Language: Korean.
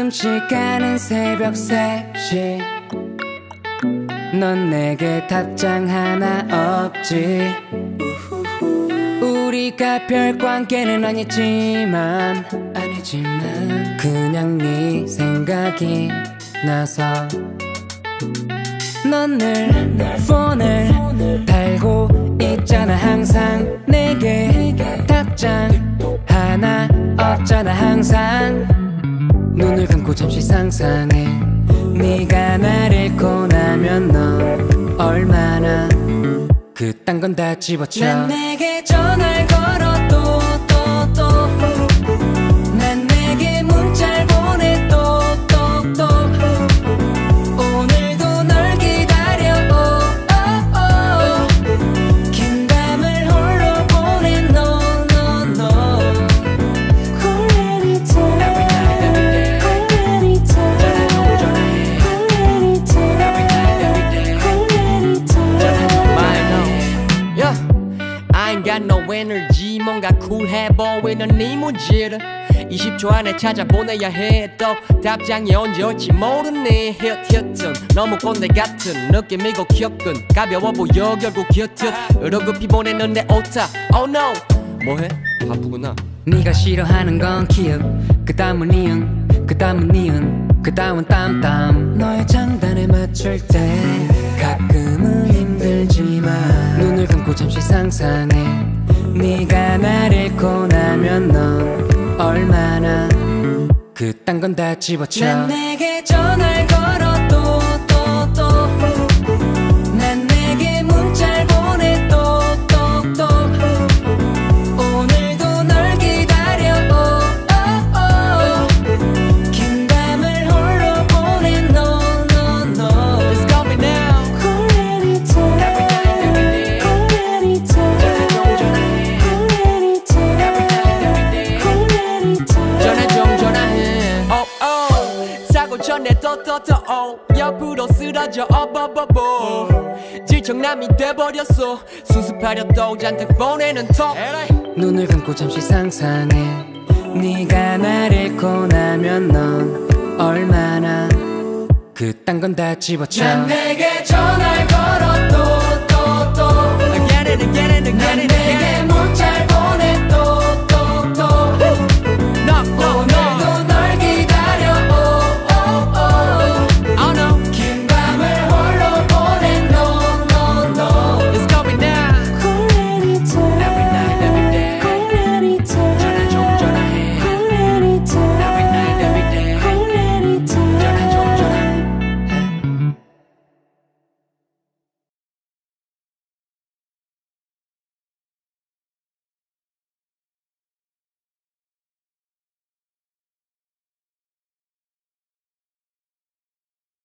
지금 시간은 새벽 3시. 넌 내게 답장 하나 없지. 우리가 별 관계는 아니지만 그냥 네 생각이 나서 넌 늘 폰을 달고 있잖아. 항상 내게 답장 하나 없잖아. 항상 눈을 감고 잠시 상상해. 네가 날 잃고 나면 넌 얼마나 그딴 건 다 집어쳐. 난 내게 전화를 걸어 또 난 내게 문자를 보내 또 오늘도 널 기다려. 긴 밤을 홀로 보내 no. Call anytime, every night, every day. Call anytime, 전화해 every night, every day. Call anytime, Yeah, I ain't got no energy. 뭔가 쿨해 보이는 네 문제를 20초 안에 찾아보내야 해. 또 답장이 언제 올지 모르네. hit은 너무 꼰대 같은 느낌이고 기억은 가벼워 보여 결국 곁을 으로급히 보내는 내 오타. Oh no, 뭐해? 바쁘구나. 네가 싫어하는 건 기억, 그 다음은 이응, 그 다음은 니은, 그 다음은 땀땀. 너의 장단에 맞출 때 가끔은 힘들지만 눈을 감고 잠시 상상해. 네가 날 잃고 나면 넌 얼마나 그딴 건 다 집어쳐. 난 내게 전화를 걸어 또 난 내게 문자를 보내 또 오늘도 널 기다려. 긴 밤을 홀로 보내 no. Just call me now. Call anytime, every night, every day. Call anytime, 전화해 every night, every day. Call anytime, 전화 좀 전화해. 사고 전에 또 옆으로 쓰러져 질청남이 돼버렸어. 수습하려 또 잔뜩 보내는 톡. 눈을 감고 잠시 상상해. 네가 날 잃고 나면 넌 얼마나 그딴 건 다 집어쳐. 난 내게 전화